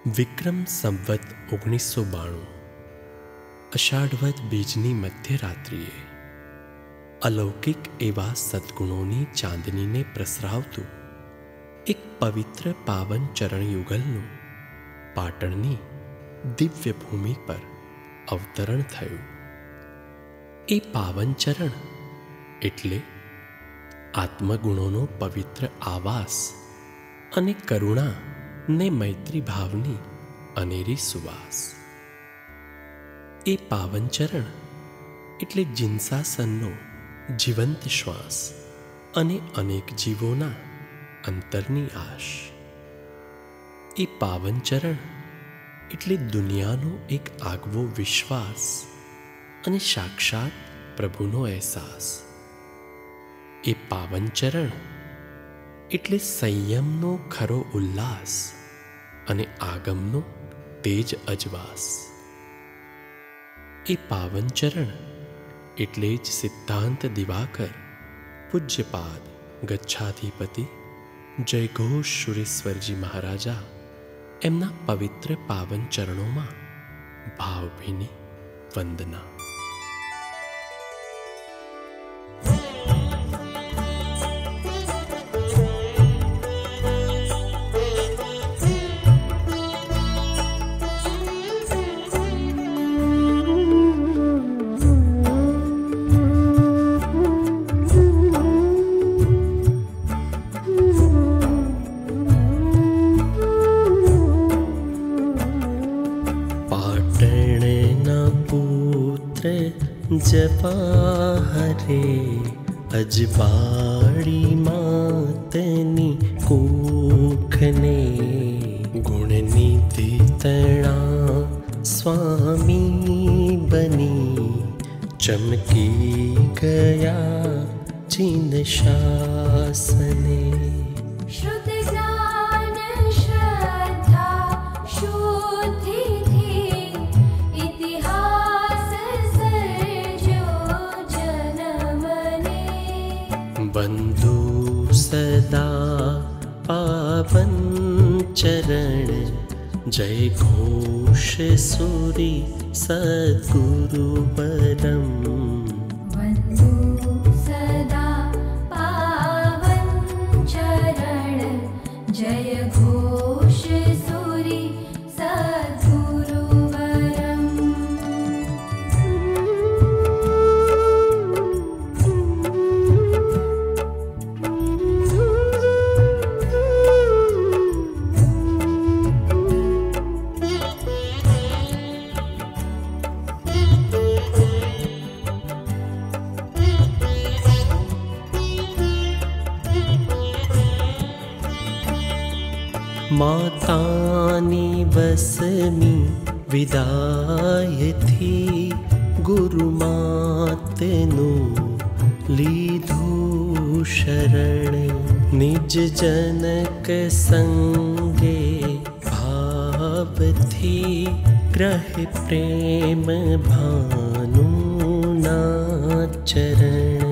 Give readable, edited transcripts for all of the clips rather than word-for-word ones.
વિક્રમ સંવત 1992 અષાઢવદ બીજની મધ્યરાત્રિએ અલૌકિક એવા સદ્ગુણોની ચાંદનીને પ્રસરાવતું એક પવિત્ર પાવન ચરણયુગલનું પાટણની દિવ્ય ભૂમિ પર અવતરણ થયું. એ પાવન ચરણ એટલે આત્મગુણોનો પવિત્ર આવાસ અને કરુણા ને મૈત્રી ભાવની અનેરી સુવાસ. એ પાવન ચરણ એટલે જિન્સાસનનો જીવંત શ્વાસ અને અનેક જીવોના અંતરની આશ. એ પાવન ચરણ એટલે દુનિયાનો એક આગવો વિશ્વાસ અને સાક્ષાત પ્રભુનો અહેસાસ. એ પાવન ચરણ એટલે સંયમનો ખરો ઉલ્લાસ અને આગમનો તેજ અજવાસ. એ પાવન ચરણ એટલે જ સિદ્ધાંત દિવાકર પૂજ્યપાદ ગચ્છાધિપતિ જયઘોષ સુરેશ્વરજી મહારાજા એમના પવિત્ર પાવન ચરણોમાં ભાવભીની વંદના. જવાહરે અજવાળી માતની કુખને ગુણનિધિ તણા સ્વામી બની ચમકી ગયા ચીન શાસને. બંધુ સદા પાવન ચરણ જય ઘોષ સુરી સદગુરુ પરમ. બંધુ સદા પાવન ચરણ જય ઘોષ સુરી સદગુરુ પરમ. માતાની વસમી વિદાયથી ગુરુ માતનું લીધું શરણ. નિજ જનક સંગે ભાવથી ગ્રહ પ્રેમ ભાનું ના ચરણ.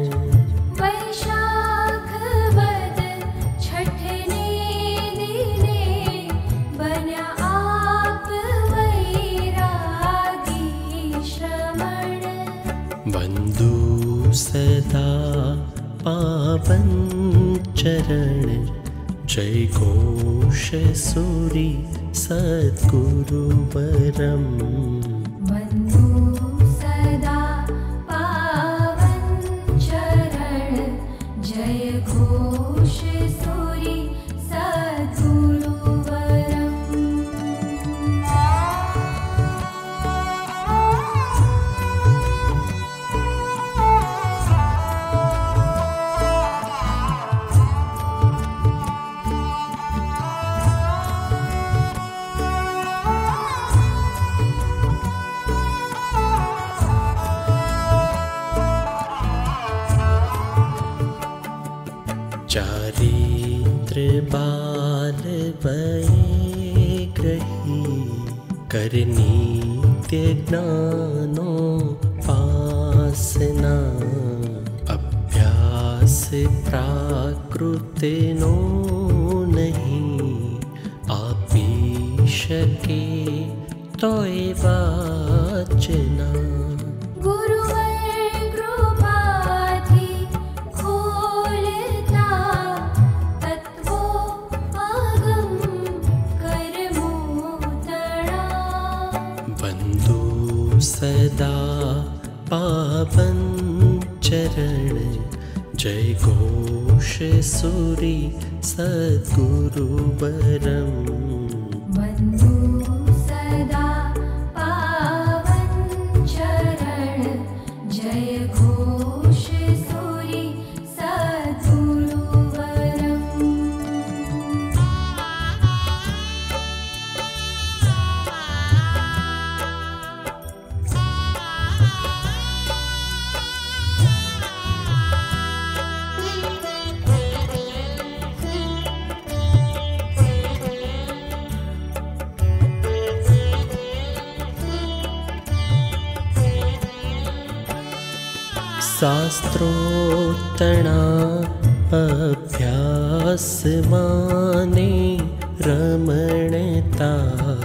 બંધુ સદા પાવન ચરણ જય ઘોષ સુરી સદગુરુ પરમ. બંધુ સદા પાવન ચરણ જય ઘોષ સુરી સદગુરુ પરમ. ચારિત્ર બાલ વયે ગ્રહી કર નિત્ય જ્ઞાનો પાસના. અભ્યાસ પ્રાકૃતનો નહીં આપી शके तोय वाचना। गुरुवर कृपाथी खोलता तत्वो आगम करमोतणा। वंदो सदा पावन चरण जय घोष सूरि सद्गुरुवरम्। वन्दो सदा पावन चरण जय घोष सूरि सद्गुरुवरम्। शास्त्रोत्तणा अभ्यास माने रमणता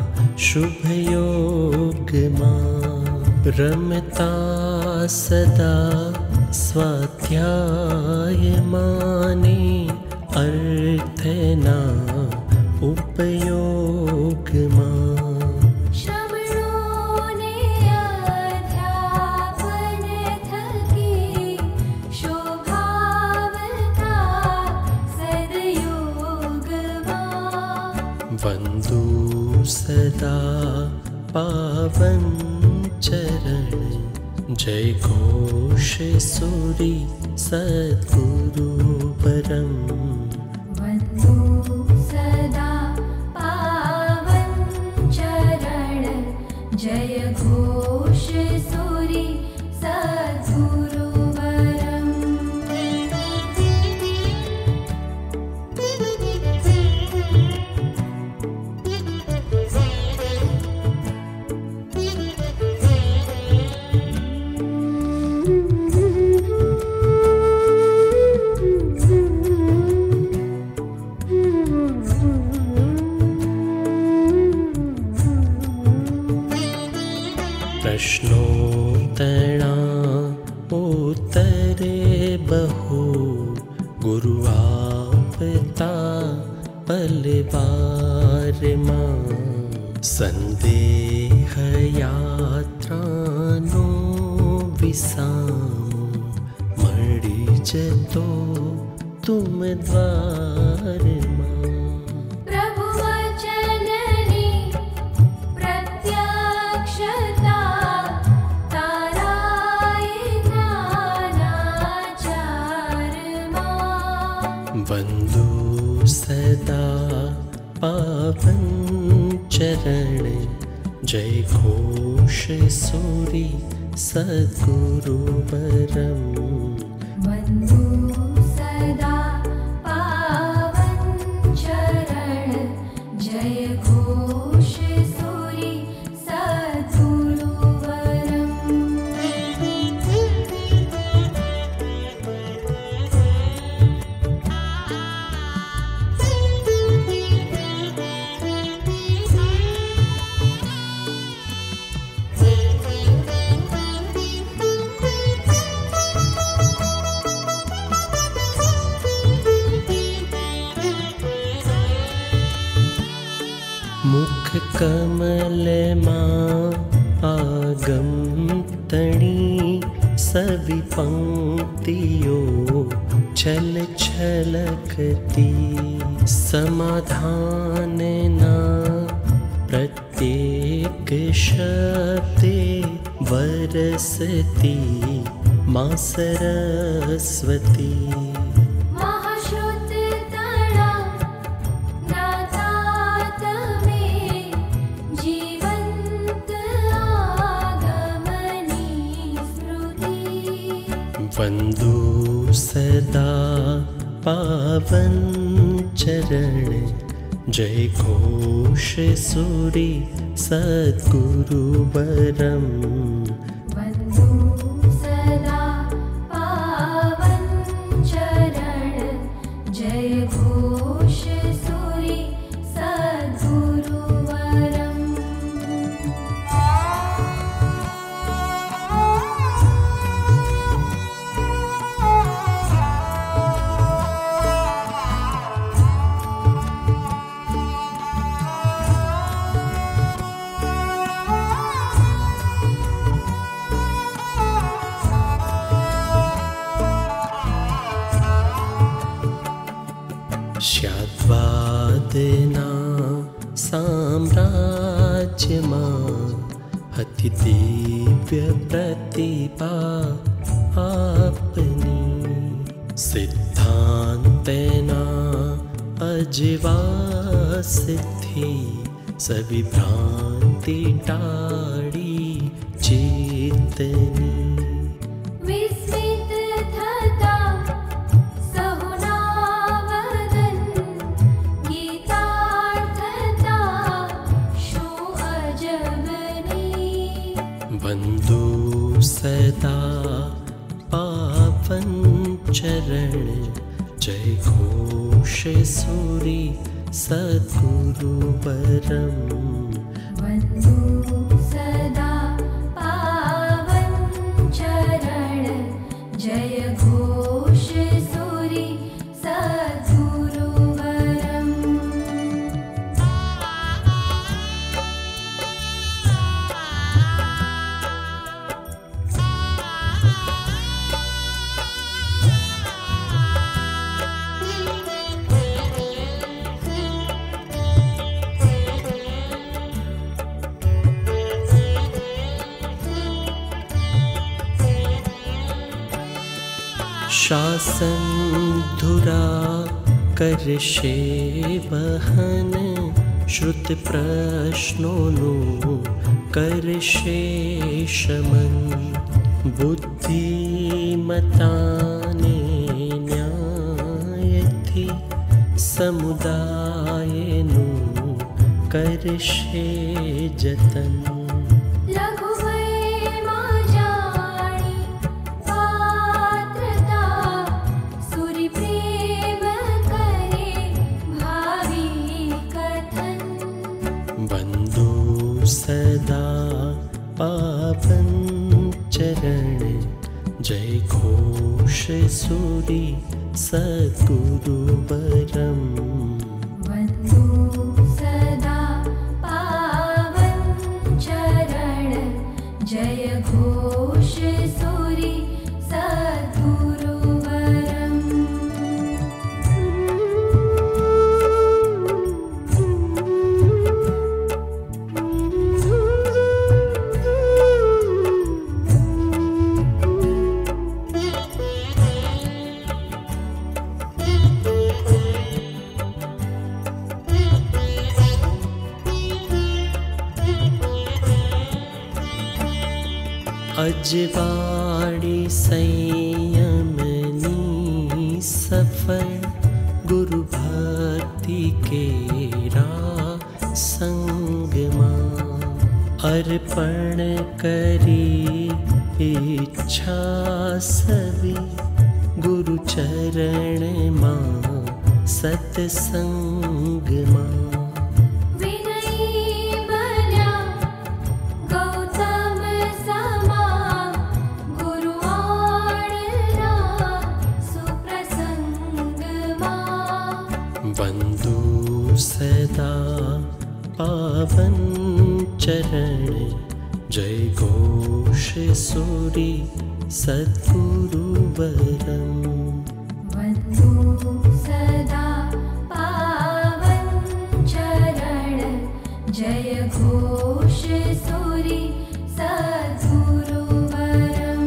शुभयोग रमता सदा स्वाध्याय माने अर्थना उपयोग वन्दो सदा पावन चरण जय घोष सूरि सद्गुरुवरम्। वन्दो सदा पावन चरण जय घोष सूरि सद्गुरुवरम्। प्रश्नोत्तरा उत्तरे बहु गुरु आपता पलवार मां। संदेह यात्रानो विसाम मळी जतो तुम द्वार मां। प्रभु वचननी प्रत्यक्षता ताराय ज्ञानाचार मां। वन्दो सदा पावन चरण जय घोष सूरि सद्गुरुवरम्। वन्दो सदा पावन चरण जय घोष सूरि सद्गुरुवरम्। मुख कमल मां आगम तणी सभी पंक्तियों छल छलकती। समाधान ना प्रत्येक शब्दे वरसती मां सरस्वती। वन्दो सदा पावन चरण जय घोष सूरि सद्गुरुवरम्। वन्दो सदा पावन चरण जय घोष सूरि सद्गुरुवरम्। साम्राज्यमा अति दिव्य प्रतिभा आपनी सिद्धांतेना अजीवा सिद्धि सभी भ्रांति टाड़ी चेतनी विस्मित थता सहुनावदन गीतार्थता शो अजबनी बंधु सदा पावन चरण जय घोष सूरी सद्गुरुवरम वन्दु सदा पावन चरण जय घोष सूरि सद्गुरुवरम् शासन धुरा करशे वहन श्रुत प्रश्नोनु करशे शमन बुद्धिमताने न्यायथी समुदायनु करशे जतन सदा पावन चरण जय घोष सूरी सद्गुरुवरम वन्दु सदा पावन चरण जय घोष सूरि सद्गुरुवरम् अजवाड़ी संयमनी सफल गुरु भक्ति केरा संगमा अर्पण करी इच्छा सभी गुरु चरण मां सत्संग मां बंधु सदा पावन चरण जय घोष सूरी सद्गुरुवरम वन्दु सदा पावन चरण जय घोष सूरि सद्गुरुवरम्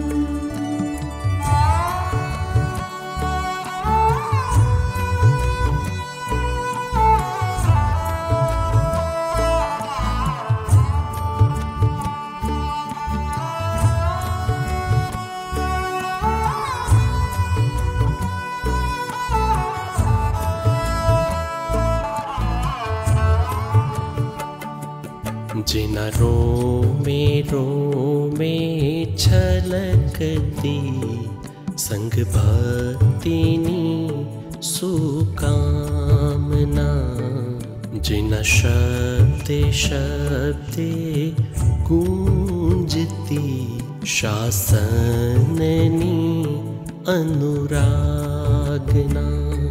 जिना रोमे छलकती संग भक्तिनी सुकामना जिना शब्दे गूंजती शासननी अनुरागना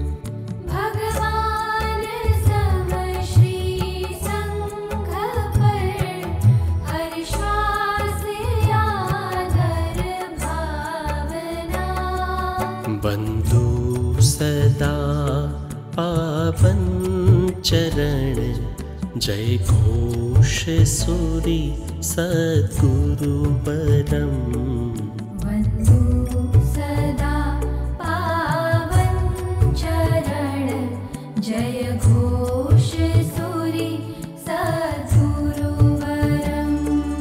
बंधु सदा पावन चरण जय घोष सूरि सद्गुरु परम वन्दो सदा पावन चरण जय घोष सूरि सद्गुरुवरम्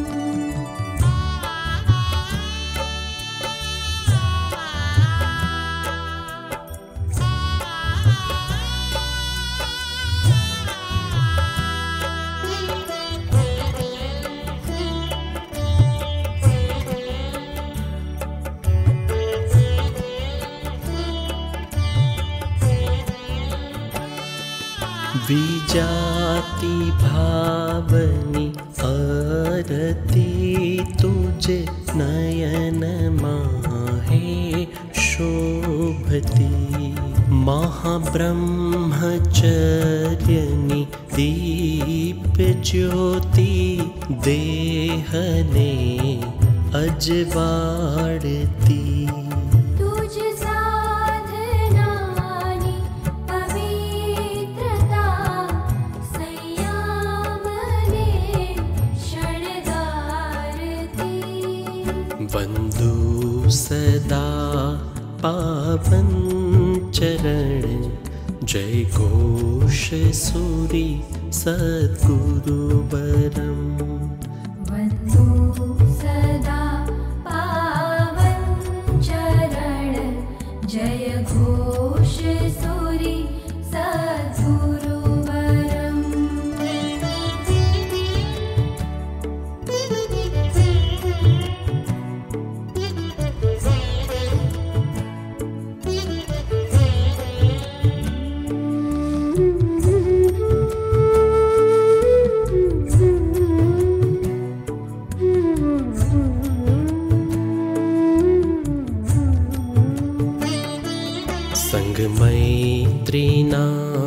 विजाति भावनी आरती तुझे नयन माहे शोभती महाब्रह्मचर्यनि दीप ज्योति देहने अजवाड़ती तुझ साधनानि पवित्रता संयमने शणगारती वन्दो सदा पावन चरण जय घोष सूरि सद्गुरुवरम् वन्दो सदा पावन चरण जय घोष सूरि सद्गुरुवरम् संग मैत्रीना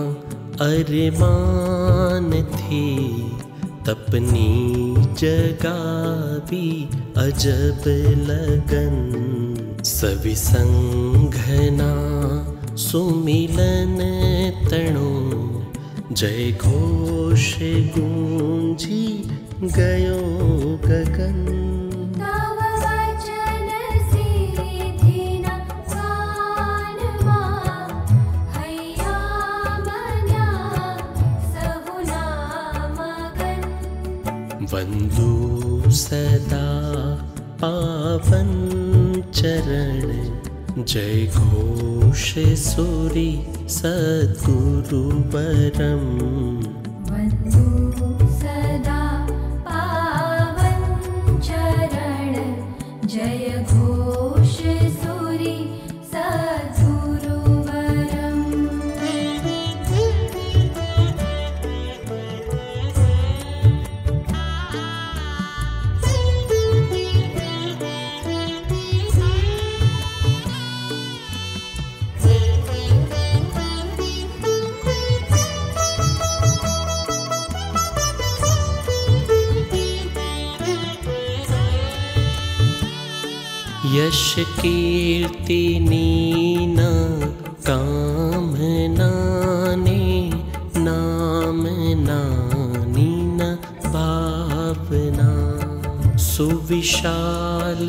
अरमान थी तपनी जगावी अजब लगन सवि संघना सुमिलन तणो जय घोष गूंजी गयो गगन तव वचन सिद्धिना कानमा हैया मना सहुना मगन वन्दो सदा पावन चरण जय घोष सूरि सद्गुरुवरम् वन्दो सदा पावन चरण जय घोष सूरि सद्गुरुवरम् यश कीर्ति नीना कामना ने नाम नानी न भावना सुविशाल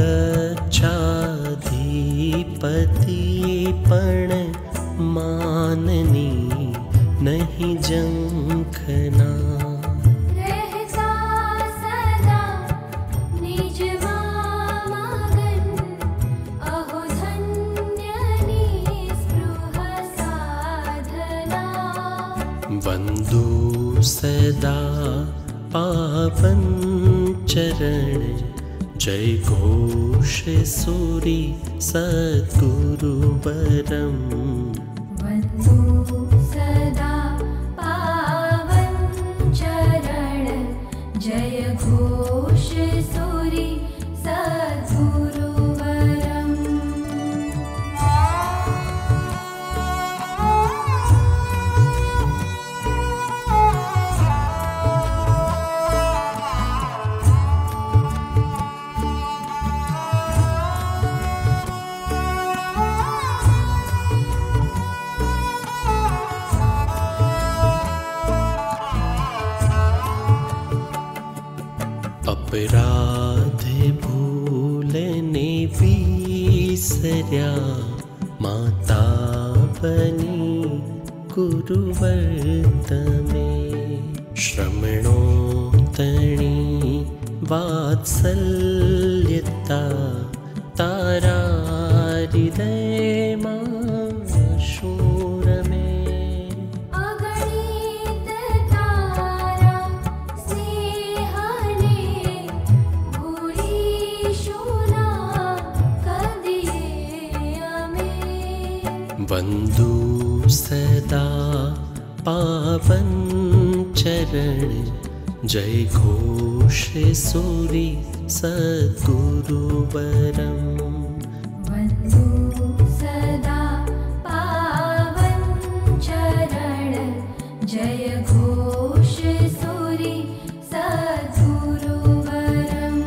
गच्छाधिपति पण माननी नहीं जंखना रहता सदा निज मगन अहो धन्य निस्पृह साधना वन्दो सदा पावन चरण जय घोष सूरि सद्गुरुवरम् वन्दो सदा पावन चरण जय घोष सूरि सद्गुरुवरम् अपराध भूलने विसर्या माता बनी गुरुव्रत में श्रमणोत्तणी वात्सल्यता तारा हृदय शूर में अगणित तारा स्नेहने भूली शूना कदिये में वंदू सदा पावन चरण जय घोष सूरी सद्गुरुवरम वन्दु सदा पावन चरण जय घोष सूरि सद्गुरुवरम्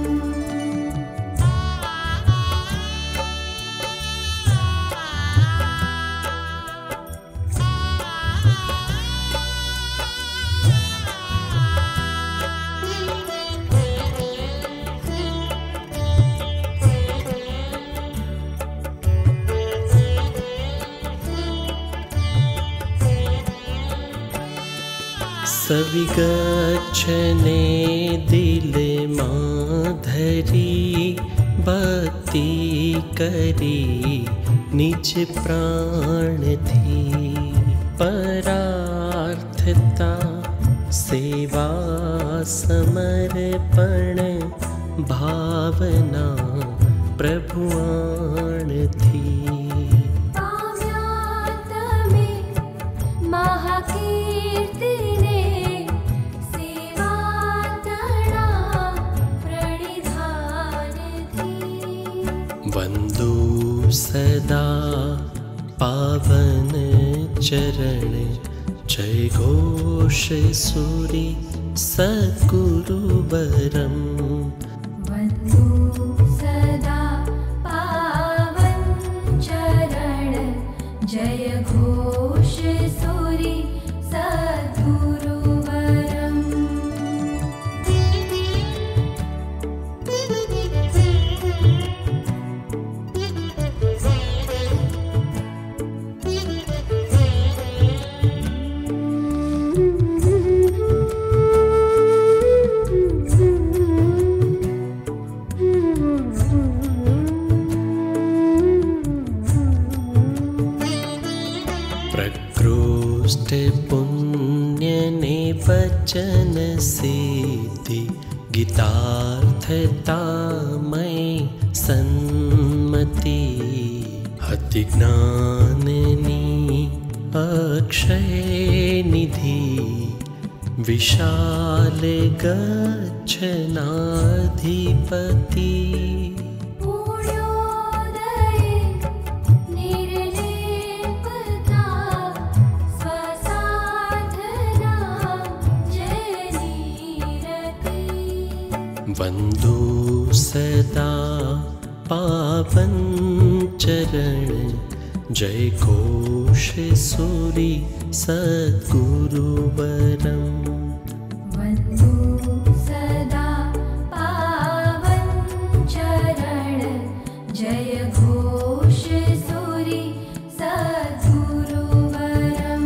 सविगच्छने दिल माधरी भक्ति करी निज प्राण थी परार्थता सेवा समर्पण भावना प्रभुआण थी काम्यात में महाकीर्ति ने सेवा तड़ा प्रणिधान थी वंदू सदा पावन चरण जय घोष सूरी सद्गुरुवरम वन्दु सदा पावन चरण जय घोष सूरि सद्गुरुवरम् प्रकृष्ट पुण्य ने वचन सिद्धि गीतार्थता मय सन्मति अति ज्ञाननी अक्षय निधि विशाल गच्छनाधिपति पुण्योदये निर्लेपता स्वसाधना जयनीरति वंदू सदा पावन चरण जय घोष सूरी सद्गुरुवरम वन्दु सदा पावन चरण जय घोष सूरि सद्गुरुवरम्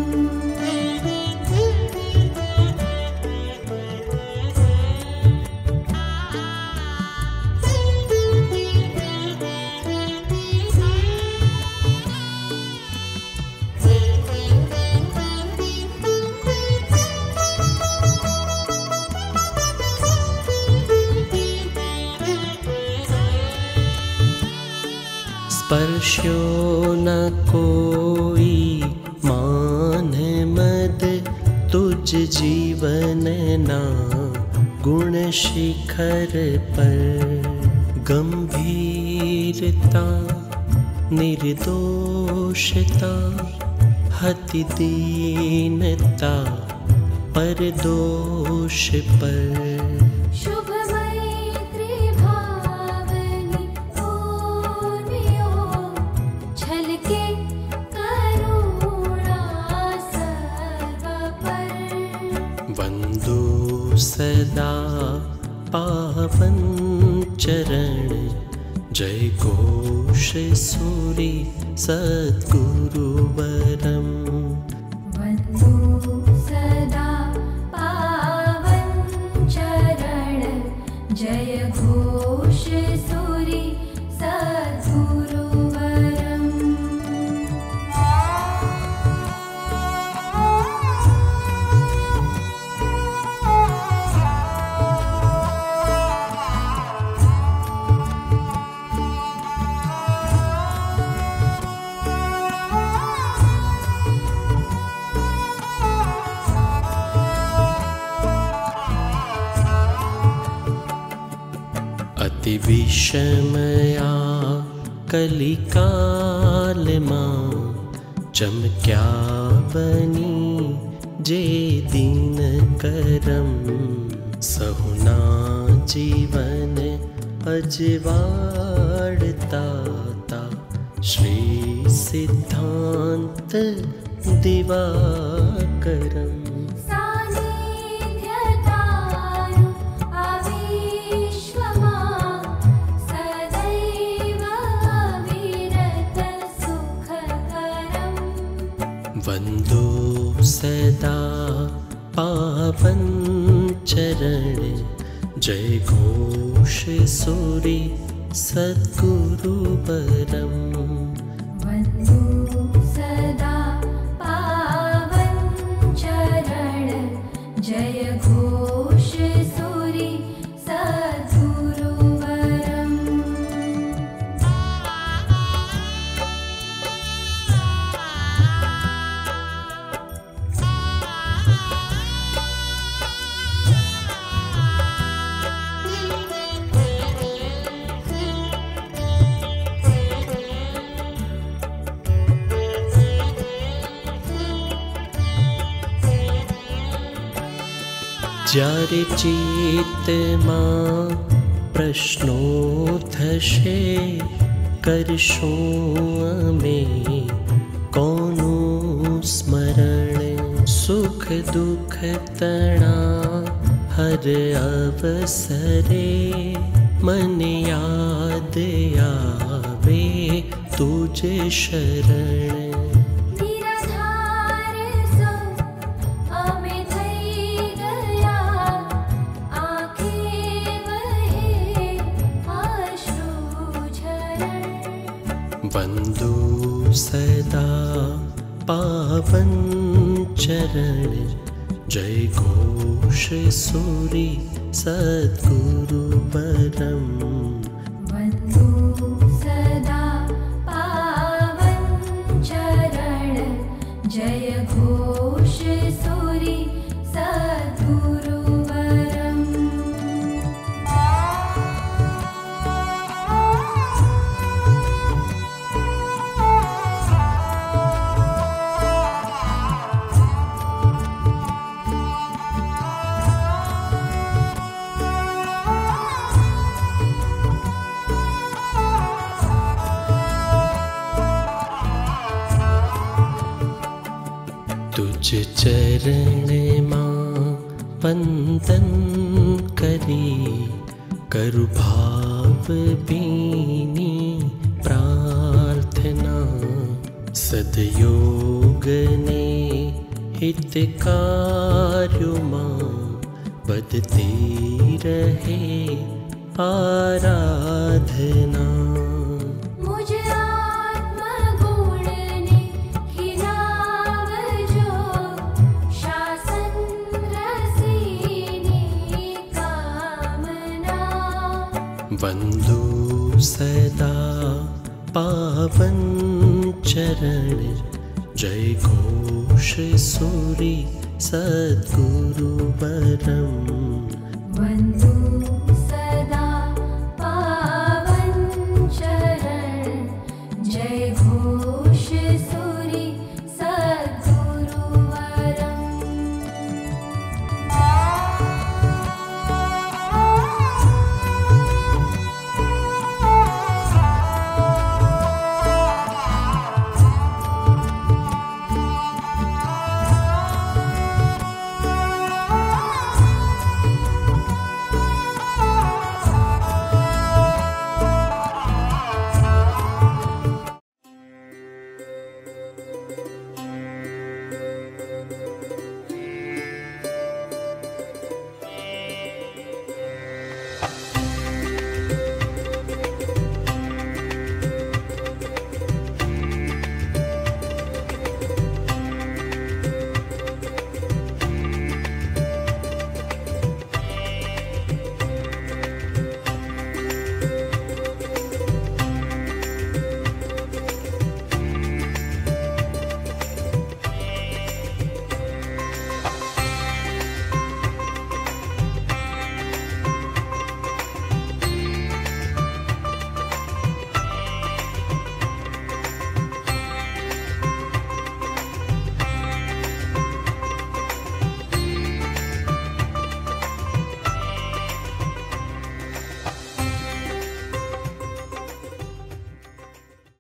स्पर्श्यो न कोई मान मद तुझ जीवन ना गुण शिखर पर गंभीरता निर्दोषता हति दीनता पर दोष पर शुभ मैत्री भावनी पूर्णियों छलके करुणा सर्व पर वंदू सदा पावन चरण जय घोष सूरि सद्गुरुवरम् वन्दो सदा पावन चरण जय घोष सूरि सद्गुरुवरम् अति विषमया कलिकाल मां चमक्या बनी जे दीन करम सहुना जीवन अजवाड़ता ता श्री सिद्धांत दिवाकरम सानिध्यतारु अविश्वमा सदैव अविरत सुखकरम् वन्दो सदा पावन चरण जय घोष सूरि सद्गुरुवरम् वन्दो सदा पावन चरण जय घोष सूरि सद्गुरुवरम् જ્યારે ચિત્તમાં પ્રશ્નો થશે કરશું અમે કોનું સ્મરણ સુખ દુઃખ તણા હર અવસરે મન યાદ આવે તુજે શરણ निराधार सो अमे थई गया आँखे वहे अश्रु झरण वन्दो सदा पावन चरण जय घोष सूरि सद्गुरुवरम् वन्दो सदा पावन चरण जय घोष सूरि सद्गुरुवरम् तुझ चरण मां वंदन करी करु भाव बीनी प्रार्थना सदयोग ने हितकार्यो मां बदती रहे आराधना मुझ आत्मगुण ने खिलावजो शासन रसीनी कामना वन्दो सदा पावन चरण जय घोष सूरि सद्गुरुवरम् वन्दो